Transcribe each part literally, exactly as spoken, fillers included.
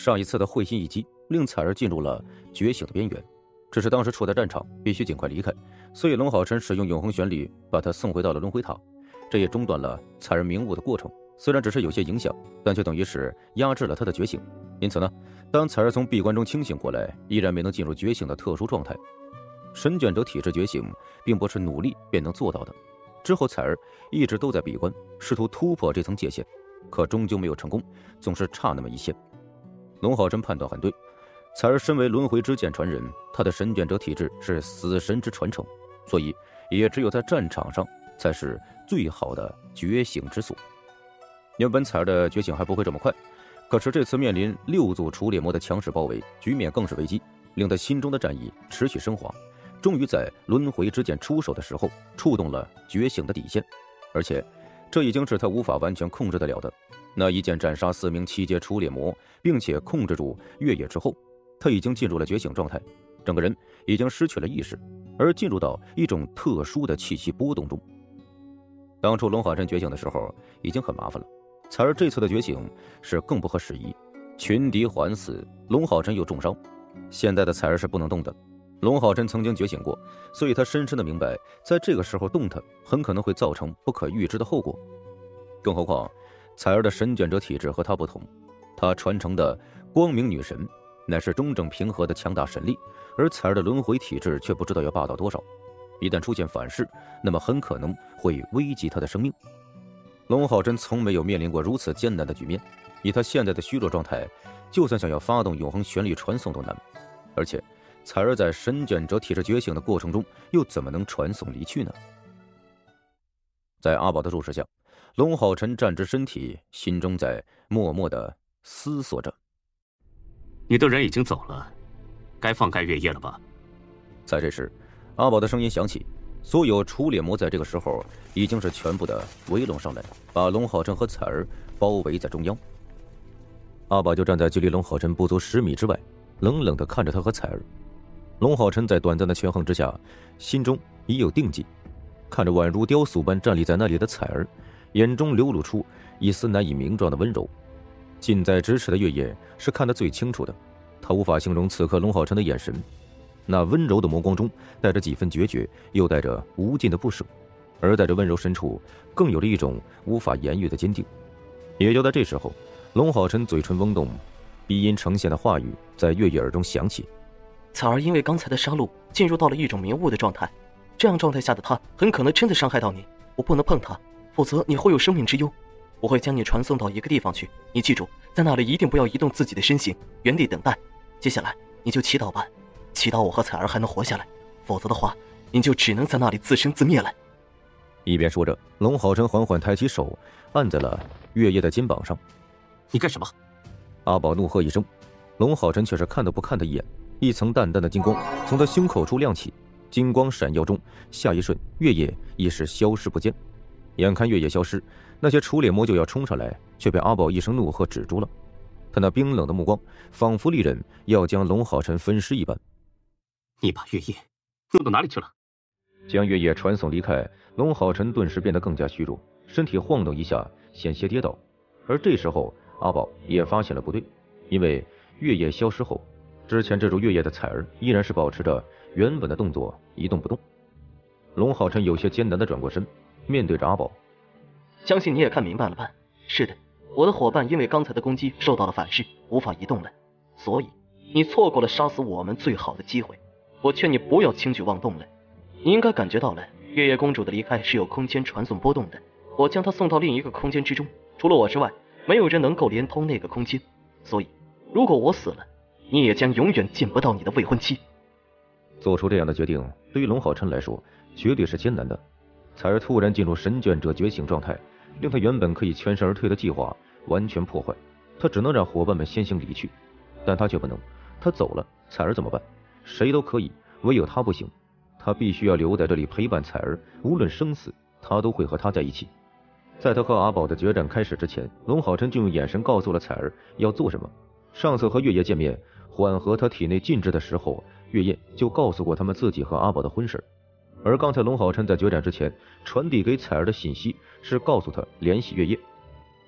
上一次的会心一击，令彩儿进入了觉醒的边缘。只是当时处在战场，必须尽快离开，所以龙浩辰使用永恒旋律把他送回到了轮回塔，这也中断了彩儿明悟的过程。虽然只是有些影响，但却等于是压制了他的觉醒。因此呢，当彩儿从闭关中清醒过来，依然没能进入觉醒的特殊状态。神卷者体质觉醒并不是努力便能做到的。之后彩儿一直都在闭关，试图突破这层界限，可终究没有成功，总是差那么一些。龙浩辰判断很对，彩儿身为轮回之剑传人，他的神卷者体质是死神之传承，所以也只有在战场上才是最好的觉醒之所。原本彩儿的觉醒还不会这么快，可是这次面临六组除猎魔的强势包围，局面更是危机，令他心中的战意持续升华。终于在轮回之剑出手的时候，触动了觉醒的底线，而且这已经是他无法完全控制得了的。那一剑斩杀四名七阶出猎魔，并且控制住月野之后，他已经进入了觉醒状态，整个人已经失去了意识，而进入到一种特殊的气息波动中。当初龙华真觉醒的时候已经很麻烦了，彩儿这次的觉醒是更不合时宜，群敌环死，龙浩辰又重伤，现在的彩儿是不能动的。龙浩辰曾经觉醒过，所以他深深的明白，在这个时候动他，很可能会造成不可预知的后果。更何况，彩儿的神卷者体质和他不同，他传承的光明女神乃是中正平和的强大神力，而彩儿的轮回体质却不知道要霸道多少。一旦出现反噬，那么很可能会危及他的生命。龙浩真从没有面临过如此艰难的局面，以他现在的虚弱状态，就算想要发动永恒旋律传送都难。而且彩儿在神卷者体质觉醒的过程中，又怎么能传送离去呢？在阿宝的注视下，龙浩辰站直身体，心中在默默地思索着。 你的人已经走了，该放开月夜了吧？ 在这时，阿宝的声音响起，所有出猎魔在这个时候已经是全部的围拢上来，把龙浩辰和彩儿包围在中央。阿宝就站在距离龙浩辰不足十米之外，冷冷地看着他和彩儿。龙浩辰在短暂的权衡之下，心中已有定计，看着宛如雕塑般站立在那里的彩儿，眼中流露出一丝难以名状的温柔。近在咫尺的月夜是看得最清楚的，他无法形容此刻龙浩辰的眼神，那温柔的眸光中带着几分决绝，又带着无尽的不舍，而在这温柔深处更有了一种无法言喻的坚定。也就在这时候，龙浩辰嘴唇嗡动，鼻音呈现的话语在月夜耳中响起。 彩儿因为刚才的杀戮进入到了一种迷雾的状态，这样状态下的她很可能真的伤害到你，我不能碰她，否则你会有生命之忧。我会将你传送到一个地方去，你记住，在那里一定不要移动自己的身形，原地等待。接下来你就祈祷吧，祈祷我和彩儿还能活下来，否则的话，你就只能在那里自生自灭了。 一边说着，龙浩辰缓缓抬起手，按在了月夜的肩膀上。 你干什么？ 阿宝怒喝一声，龙浩辰却是看都不看他一眼，一层淡淡的金光从他胸口处亮起，金光闪耀中，下一瞬，月夜已是消失不见。眼看月夜消失，那些出猎魔就要冲上来，却被阿宝一声怒喝止住了。他那冰冷的目光，仿佛利刃要将龙浩辰分尸一般。 你把月夜弄到哪里去了？ 将月夜传送离开，龙浩辰顿时变得更加虚弱，身体晃动一下，险些跌倒。而这时候，阿宝也发现了不对，因为月夜消失后，之前制住月夜的彩儿依然是保持着原本的动作，一动不动。龙浩辰有些艰难地转过身，面对着阿宝。 相信你也看明白了吧？是的，我的伙伴因为刚才的攻击受到了反噬，无法移动了，所以你错过了杀死我们最好的机会。我劝你不要轻举妄动了。你应该感觉到了，月夜公主的离开是有空间传送波动的，我将她送到另一个空间之中，除了我之外，没有人能够连通那个空间，所以如果我死了，你也将永远见不到你的未婚妻。 做出这样的决定，对于龙浩辰来说，绝对是艰难的。彩儿突然进入神卷者觉醒状态，令他原本可以全身而退的计划完全破坏。他只能让伙伴们先行离去，但他却不能。他走了，彩儿怎么办？谁都可以，唯有他不行。他必须要留在这里陪伴彩儿，无论生死，他都会和他在一起。在他和阿宝的决战开始之前，龙浩辰就用眼神告诉了彩儿要做什么。上次和月夜见面，缓和他体内禁制的时候，月夜就告诉过他们自己和阿宝的婚事。而刚才龙浩辰在决战之前传递给彩儿的信息是告诉他联系月夜。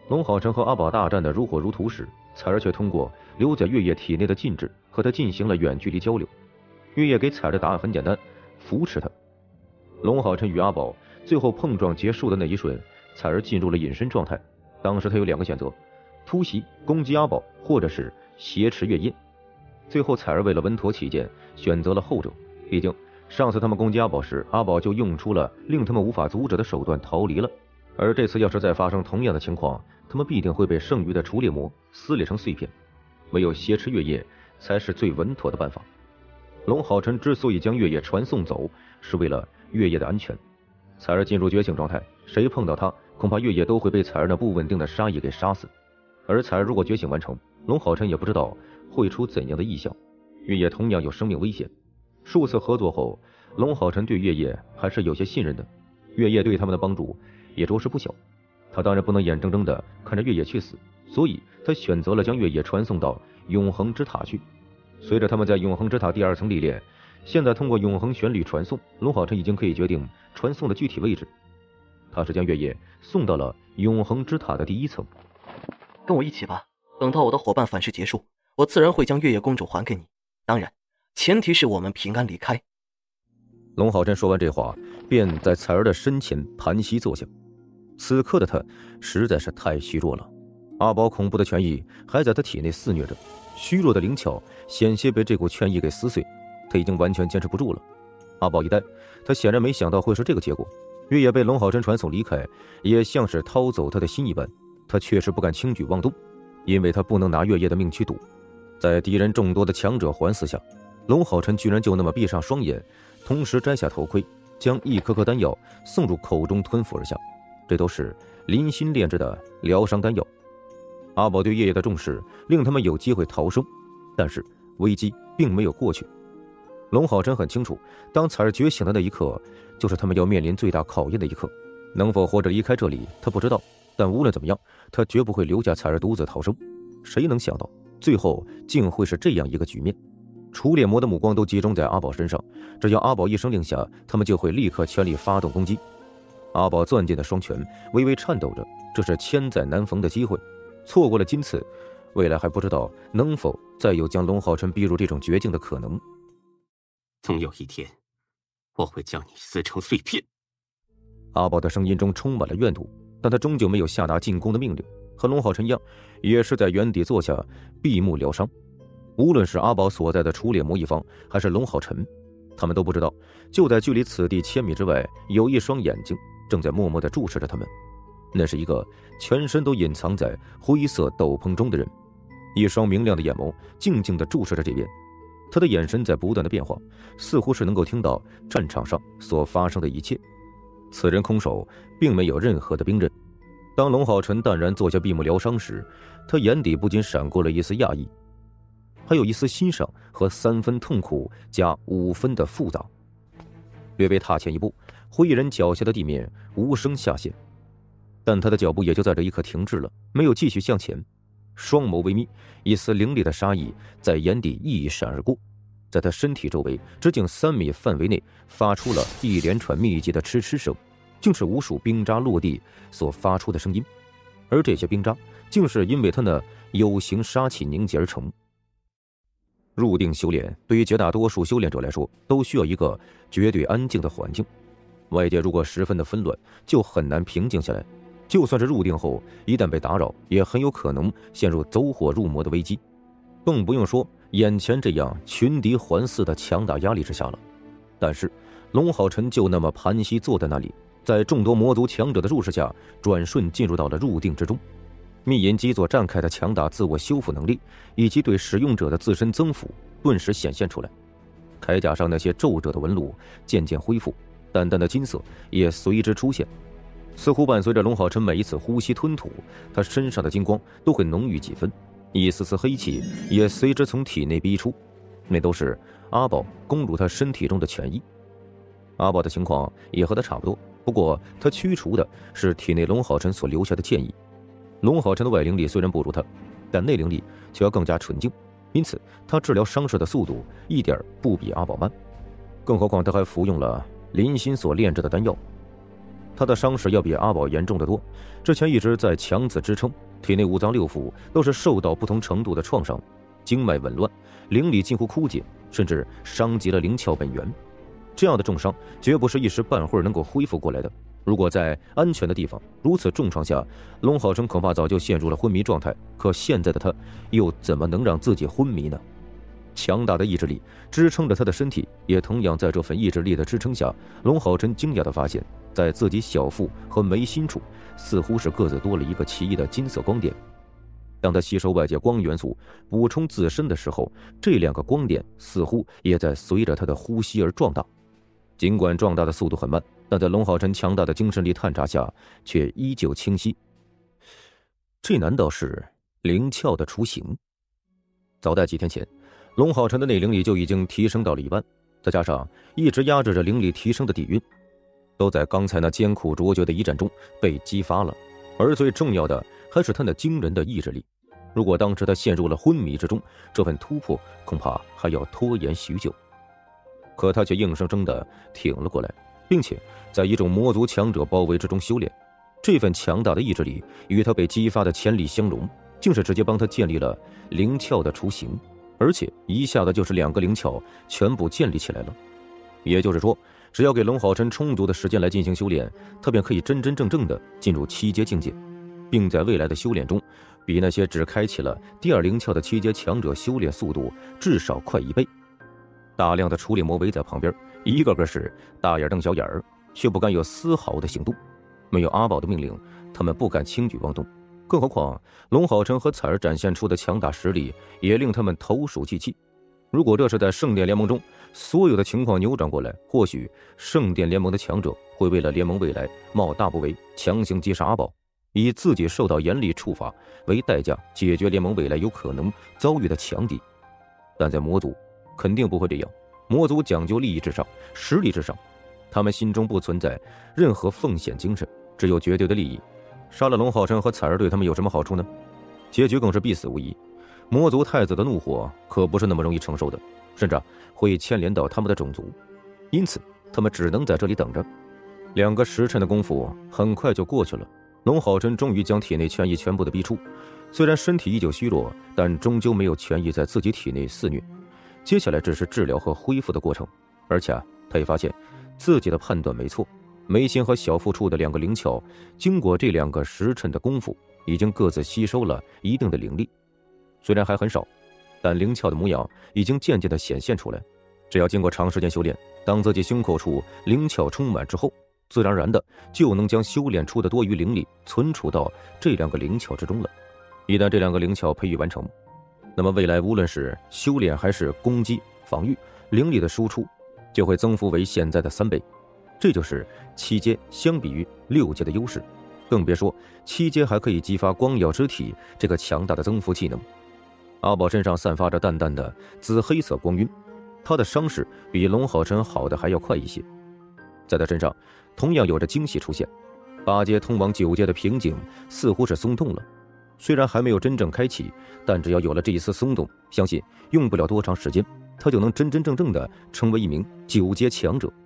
龙浩辰和阿宝大战的如火如荼时，彩儿却通过留在月夜体内的禁制和他进行了远距离交流。月夜给彩儿的答案很简单，扶持他。龙浩辰与阿宝最后碰撞结束的那一瞬，彩儿进入了隐身状态。当时他有两个选择，突袭攻击阿宝，或者是挟持月夜。最后彩儿为了稳妥起见，选择了后者。毕竟上次他们攻击阿宝时，阿宝就用出了令他们无法阻止的手段逃离了。而这次要是再发生同样的情况，他们必定会被剩余的除猎魔撕裂成碎片。唯有挟持月夜才是最稳妥的办法。龙浩辰之所以将月夜传送走，是为了月夜的安全。彩儿进入觉醒状态，谁碰到他，恐怕月夜都会被彩儿那不稳定的杀意给杀死。而彩儿如果觉醒完成，龙浩辰也不知道会出怎样的异象。月夜同样有生命危险。数次合作后，龙浩辰对月夜还是有些信任的。月夜对他们的帮助也着实不小。他当然不能眼睁睁的看着月夜去死，所以他选择了将月夜传送到永恒之塔去。随着他们在永恒之塔第二层历练，现在通过永恒旋律传送，龙浩辰已经可以决定传送的具体位置。他是将月夜送到了永恒之塔的第一层。 跟我一起吧，等到我的伙伴反噬结束，我自然会将月夜公主还给你。当然，前提是我们平安离开。 龙浩辰说完这话，便在彩儿的身前盘膝坐下。此刻的他实在是太虚弱了，阿宝恐怖的权益还在他体内肆虐着，虚弱的灵巧险些被这股权益给撕碎，他已经完全坚持不住了。阿宝一呆，他显然没想到会是这个结果。月夜被龙浩辰传送离开，也像是掏走他的心一般，他确实不敢轻举妄动，因为他不能拿月夜的命去赌。在敌人众多的强者环伺下，龙浩辰居然就那么闭上双眼，同时摘下头盔，将一颗颗丹药送入口中吞服而下。这都是临心炼制的疗伤丹药。阿宝对月夜的重视令他们有机会逃生，但是危机并没有过去。龙浩辰很清楚，当彩儿觉醒的那一刻，就是他们要面临最大考验的一刻。能否活着离开这里，他不知道，但无论怎么样，他绝不会留下彩儿独自逃生。谁能想到，最后竟会是这样一个局面？除猎魔的目光都集中在阿宝身上，只要阿宝一声令下，他们就会立刻全力发动攻击。阿宝攥紧的双拳微微颤抖着，这是千载难逢的机会，错过了今次，未来还不知道能否再有将龙浩辰逼入这种绝境的可能。 总有一天，我会将你撕成碎片。 阿宝的声音中充满了怨毒，但他终究没有下达进攻的命令，和龙浩辰一样，也是在原地坐下闭目疗伤。无论是阿宝所在的除猎魔一方，还是龙浩辰，他们都不知道，就在距离此地千米之外，有一双眼睛正在默默地注视着他们。那是一个全身都隐藏在灰色斗篷中的人，一双明亮的眼眸静静地注视着这边。他的眼神在不断的变化，似乎是能够听到战场上所发生的一切。此人空手，并没有任何的兵刃。当龙浩辰淡然坐下闭目疗伤时，他眼底不禁闪过了一丝讶异，还有一丝欣赏和三分痛苦加五分的复杂。略微踏前一步，灰衣人脚下的地面无声下陷，但他的脚步也就在这一刻停滞了，没有继续向前。双眸微眯，一丝凌厉的杀意在眼底一闪而过，在他身体周围直径三米范围内发出了一连串密集的嗤嗤声，竟是无数冰渣落地所发出的声音，而这些冰渣竟是因为他那有形杀气凝结而成。入定修炼对于绝大多数修炼者来说，都需要一个绝对安静的环境，外界如果十分的纷乱，就很难平静下来。就算是入定后，一旦被打扰，也很有可能陷入走火入魔的危机，更不用说眼前这样群敌环伺的强大压力之下了。但是龙浩辰就那么盘膝坐在那里，在众多魔族强者的注视下，转瞬进入到了入定之中。密银基座绽开的强大自我修复能力，以及对使用者的自身增幅，顿时显现出来。铠甲上那些皱褶的纹路渐渐恢复，淡淡的金色也随之出现。似乎伴随着龙浩辰每一次呼吸吞吐，他身上的金光都会浓郁几分，一丝丝黑气也随之从体内逼出，那都是阿宝攻入他身体中的权益。阿宝的情况也和他差不多，不过他驱除的是体内龙浩辰所留下的剑意。龙浩辰的外灵力虽然不如他，但内灵力却要更加纯净，因此他治疗伤势的速度一点不比阿宝慢。更何况他还服用了林心所炼制的丹药。 他的伤势要比阿宝严重得多，之前一直在强自支撑，体内五脏六腑都是受到不同程度的创伤，经脉紊乱，灵力近乎枯竭，甚至伤及了灵窍本源。这样的重伤绝不是一时半会儿能够恢复过来的。如果在安全的地方，如此重创下，龙浩辰恐怕早就陷入了昏迷状态。可现在的他，又怎么能让自己昏迷呢？强大的意志力支撑着他的身体，也同样在这份意志力的支撑下，龙浩辰惊讶地发现，在自己小腹和眉心处，似乎是各自多了一个奇异的金色光点。当他吸收外界光元素，补充自身的时候，这两个光点似乎也在随着他的呼吸而壮大。尽管壮大的速度很慢，但在龙浩辰强大的精神力探查下，却依旧清晰。这难道是灵窍的雏形？早在几天前，龙浩辰的内灵力就已经提升到了一半，再加上一直压制着灵力提升的底蕴，都在刚才那艰苦卓绝的一战中被激发了。而最重要的还是他那惊人的意志力。如果当时他陷入了昏迷之中，这份突破恐怕还要拖延许久。可他却硬生生地挺了过来，并且在一众魔族强者包围之中修炼。这份强大的意志力与他被激发的潜力相融，竟是直接帮他建立了灵窍的雏形，而且一下子就是两个灵窍全部建立起来了。也就是说，只要给龙浩辰充足的时间来进行修炼，他便可以真真正正地进入七阶境界，并在未来的修炼中，比那些只开启了第二灵窍的七阶强者修炼速度至少快一倍。大量的处理魔围在旁边，一个个是大眼瞪小眼儿，却不敢有丝毫的行动。没有阿宝的命令，他们不敢轻举妄动。更何况龙浩辰和彩儿展现出的强大实力，也令他们投鼠忌器。如果这是在圣殿联盟中，所有的情况扭转过来，或许圣殿联盟的强者会为了联盟未来冒大不韪，强行击杀阿宝，以自己受到严厉处罚为代价，解决联盟未来有可能遭遇的强敌。但在魔族肯定不会这样，魔族讲究利益至上，实力至上，他们心中不存在任何奉献精神，只有绝对的利益。杀了龙浩辰和彩儿对他们有什么好处呢？结局更是必死无疑。魔族太子的怒火可不是那么容易承受的，甚至会牵连到他们的种族，因此他们只能在这里等着。两个时辰的功夫很快就过去了，龙浩辰终于将体内权益全部的逼出。虽然身体依旧虚弱，但终究没有权益在自己体内肆虐。接下来只是治疗和恢复的过程，而且他也发现自己的判断没错，眉心和小腹处的两个灵窍，经过这两个时辰的功夫，已经各自吸收了一定的灵力。虽然还很少，但灵窍的模样已经渐渐地显现出来。只要经过长时间修炼，当自己胸口处灵窍充满之后，自然而然的就能将修炼出的多余灵力存储到这两个灵窍之中了。一旦这两个灵窍培育完成，那么未来无论是修炼还是攻击、防御，灵力的输出就会增幅为现在的三倍。这就是七阶相比于六阶的优势，更别说七阶还可以激发光耀之体这个强大的增幅技能。阿宝身上散发着淡淡的紫黑色光晕，他的伤势比龙浩辰好的还要快一些。在他身上同样有着惊喜出现，八阶通往九阶的瓶颈似乎是松动了。虽然还没有真正开启，但只要有了这一丝松动，相信用不了多长时间，他就能真真正正的成为一名九阶强者。